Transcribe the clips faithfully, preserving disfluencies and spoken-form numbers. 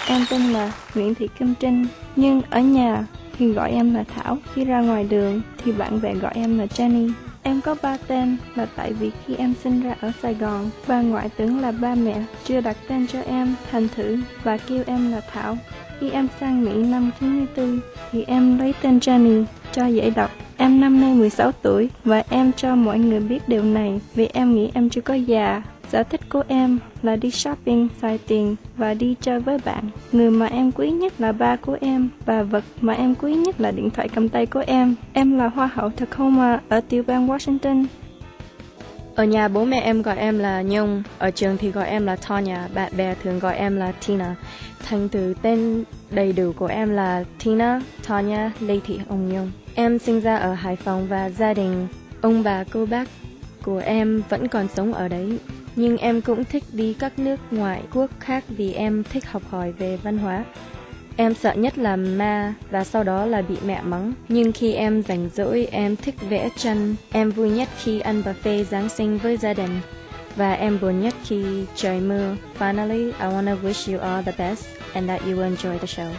Em tên là Nguyễn Thị Kim Trinh, nhưng ở nhà thì gọi em là Thảo. Khi ra ngoài đường thì bạn bè gọi em là Jenny. Em có ba tên là tại vì khi em sinh ra ở Sài Gòn, bà ngoại tưởng là ba mẹ chưa đặt tên cho em, thành thử và kêu em là Thảo. Khi em sang Mỹ năm chín mươi tư thì em lấy tên Jenny cho dễ đọc. Em năm nay mười sáu tuổi và em cho mọi người biết điều này vì em nghĩ em chưa có già. Sở thích của em là đi shopping, xài tiền và đi chơi với bạn. Người mà em quý nhất là ba của em và vật mà em quý nhất là điện thoại cầm tay của em. Em là Hoa hậu Tacoma ở tiểu bang Washington. Ở nhà bố mẹ em gọi em là Nhung, ở trường thì gọi em là Tonya, bạn bè thường gọi em là Tina. Thành từ tên đầy đủ của em là Tina Tonya Lê Thị Hồng Nhung. Em sinh ra ở Hải Phòng và gia đình ông bà cô bác của em vẫn còn sống ở đấy. Nhưng em cũng thích đi các nước ngoại quốc khác vì em thích học hỏi về văn hóa. Em sợ nhất là ma và sau đó là bị mẹ mắng. Nhưng khi em rảnh rỗi, em thích vẽ tranh. Em vui nhất khi ăn buffet Giáng sinh với gia đình. Và em buồn nhất khi trời mưa. Finally, I wanna wish you all the best and that you will enjoy the show.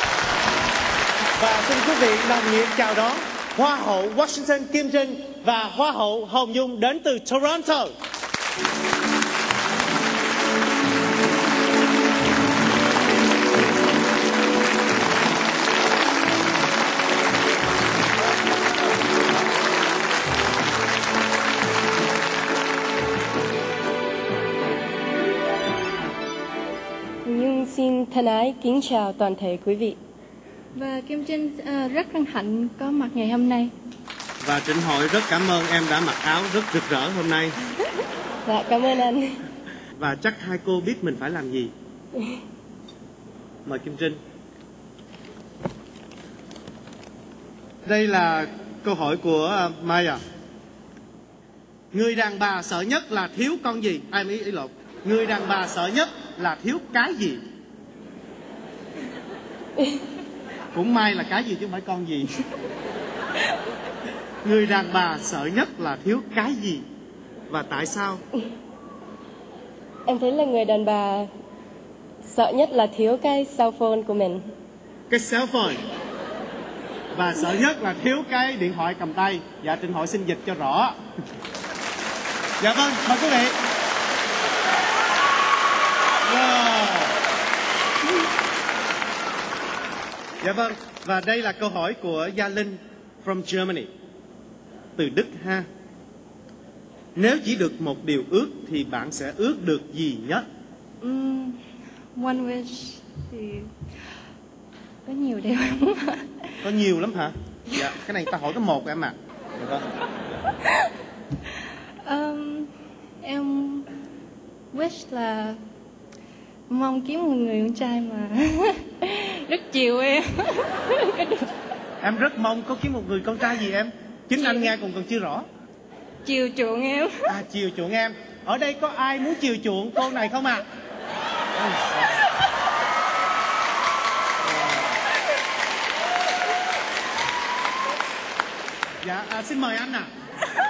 Và xin quý vị nồng nhiệt chào đón Hoa hậu Washington Kim Trinh và Hoa hậu Hồng Nhung đến từ Toronto. Nhưng xin thân ái kính chào toàn thể quý vị. Và Kim Trinh uh, rất hân hạnh có mặt ngày hôm nay. Và Trịnh Hội rất cảm ơn em đã mặc áo rất rực rỡ hôm nay. Dạ, cảm ơn anh. Và chắc hai cô biết mình phải làm gì. Mời Kim Trinh. Đây là câu hỏi của uh, Maya. Người đàn bà sợ nhất là thiếu con gì? Ai ý, ý lộn. Người đàn bà sợ nhất là thiếu cái gì? Cũng may là cái gì chứ không phải con gì. Người đàn bà sợ nhất là thiếu cái gì? Và tại sao? Em thấy là người đàn bà sợ nhất là thiếu cái cell phone của mình. Cái cell phone. Và sợ nhất là thiếu cái điện thoại cầm tay. Dạ, Trịnh Hội xin dịch cho rõ. Dạ vâng, mời quý vị. Wow. Dạ vâng, và đây là câu hỏi của Gia Linh from Germany. Từ Đức ha. Nếu chỉ được một điều ước thì bạn sẽ ước được gì nhất? Um, one wish thì có nhiều điều. Có nhiều lắm hả? Dạ, cái này ta hỏi có một em ạ. À. Dạ vâng. um, em wish là mong kiếm một người con trai mà rất chiều em. Em rất mong có kiếm một người con trai gì em? Chính chiều. Anh nghe còn còn chưa rõ. Chiều chuộng em. À, chiều chuộng em. Ở đây có ai muốn chiều chuộng cô này không ạ? À? Dạ, à, xin mời anh ạ. À.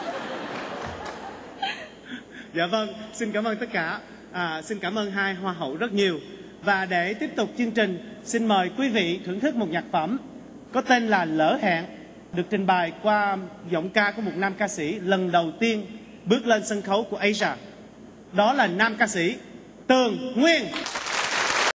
Dạ vâng, xin cảm ơn tất cả. À, xin cảm ơn hai hoa hậu rất nhiều. Và để tiếp tục chương trình, xin mời quý vị thưởng thức một nhạc phẩm có tên là Lỡ Hẹn, được trình bày qua giọng ca của một nam ca sĩ lần đầu tiên bước lên sân khấu của Asia. Đó là nam ca sĩ Tường Nguyên.